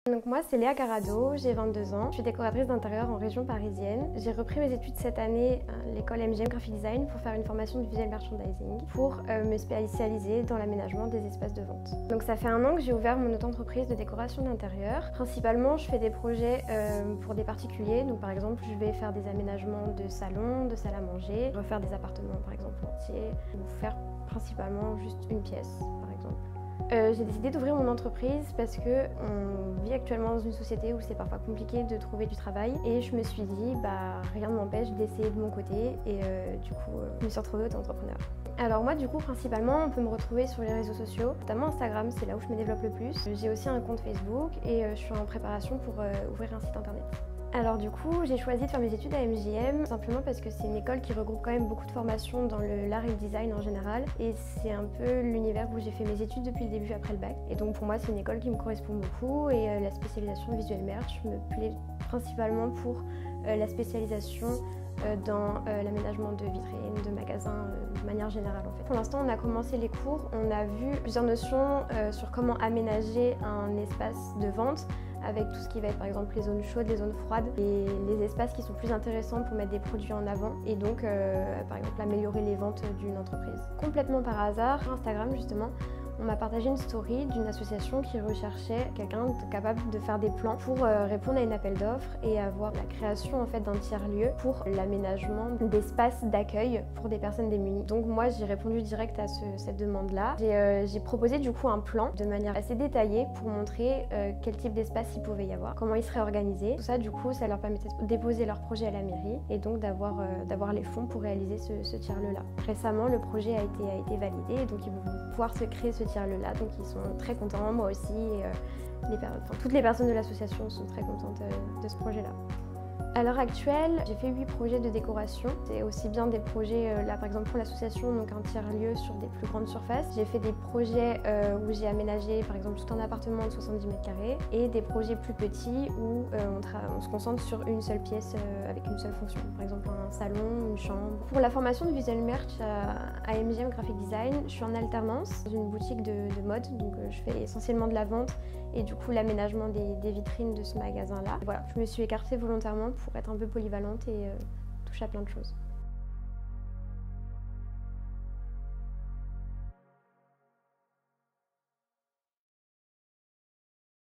Donc moi c'est Léa Garado, j'ai 22 ans, je suis décoratrice d'intérieur en région parisienne. J'ai repris mes études cette année à l'école MGM Graphic Design pour faire une formation de visual merchandising pour me spécialiser dans l'aménagement des espaces de vente. Donc ça fait 1 an que j'ai ouvert mon auto-entreprise de décoration d'intérieur. Principalement je fais des projets pour des particuliers, donc par exemple je vais faire des aménagements de salons, de salles à manger, refaire des appartements par exemple entiers, ou faire principalement juste une pièce par exemple. J'ai décidé d'ouvrir mon entreprise parce qu'on vit actuellement dans une société où c'est parfois compliqué de trouver du travail et je me suis dit rien ne m'empêche d'essayer de mon côté et du coup je me suis retrouvée auto-entrepreneur. Alors moi du coup principalement on peut me retrouver sur les réseaux sociaux, notamment Instagram, c'est là où je me développe le plus. J'ai aussi un compte Facebook et je suis en préparation pour ouvrir un site internet. Alors du coup, j'ai choisi de faire mes études à MJM simplement parce que c'est une école qui regroupe quand même beaucoup de formations dans l'art et le design en général et c'est un peu l'univers où j'ai fait mes études depuis le début après le bac. Et donc pour moi, c'est une école qui me correspond beaucoup et la spécialisation visual merch me plaît principalement pour la spécialisation dans l'aménagement de vitrines, de magasins de manière générale en fait. Pour l'instant, on a commencé les cours, on a vu plusieurs notions sur comment aménager un espace de vente avec tout ce qui va être par exemple les zones chaudes, les zones froides et les espaces qui sont plus intéressants pour mettre des produits en avant et donc par exemple améliorer les ventes d'une entreprise. Complètement par hasard, Instagram justement, on m'a partagé une story d'une association qui recherchait quelqu'un capable de faire des plans pour répondre à un appel d'offres et avoir la création en fait d'un tiers-lieu pour l'aménagement d'espaces d'accueil pour des personnes démunies. Donc moi j'ai répondu direct à cette demande-là. J'ai proposé du coup un plan de manière assez détaillée pour montrer quel type d'espace il pouvait y avoir, comment il serait organisé. Tout ça du coup ça leur permettait de déposer leur projet à la mairie et donc d'avoir les fonds pour réaliser ce tiers-lieu-là. Récemment le projet a été validé donc ils vont pouvoir se créer ce tiers-lieu-là, donc ils sont très contents, moi aussi, et toutes les personnes de l'association sont très contentes de ce projet-là. À l'heure actuelle, j'ai fait 8 projets de décoration. C'est aussi bien des projets, là par exemple pour l'association, donc un tiers-lieu sur des plus grandes surfaces. J'ai fait des projets où j'ai aménagé par exemple tout un appartement de 70 mètres carrés et des projets plus petits où on se concentre sur une seule pièce avec une seule fonction. Par exemple un salon, une chambre. Pour la formation de visual merch à MGM Graphic Design, je suis en alternance dans une boutique de mode, donc je fais essentiellement de la vente et du coup l'aménagement des vitrines de ce magasin-là. Voilà, je me suis écartée volontairement pour être un peu polyvalente et toucher à plein de choses.